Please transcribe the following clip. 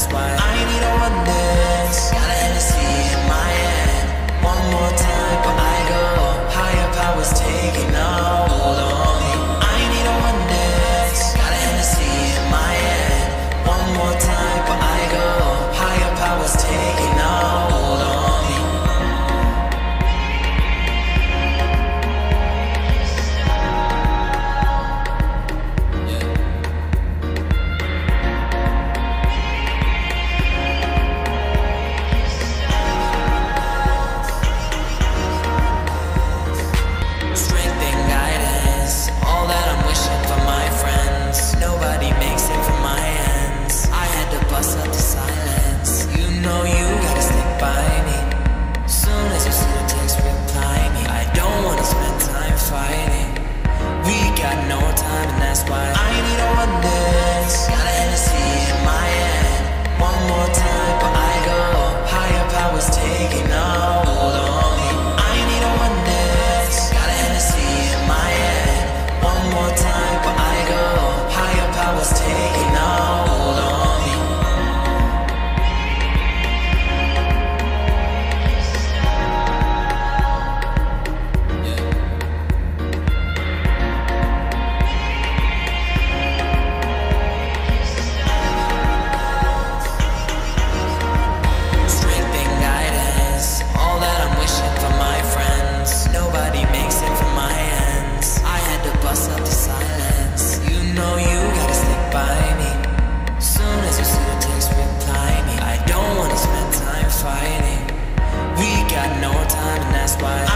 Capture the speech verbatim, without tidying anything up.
that's why I need a one dance. Got a Hennessy in my hand. One more time, but I go. Higher powers taking a hold on me. I need a one dance. Got a Hennessy in my hand. One more time, but I go. Higher powers taking a hold on me. Why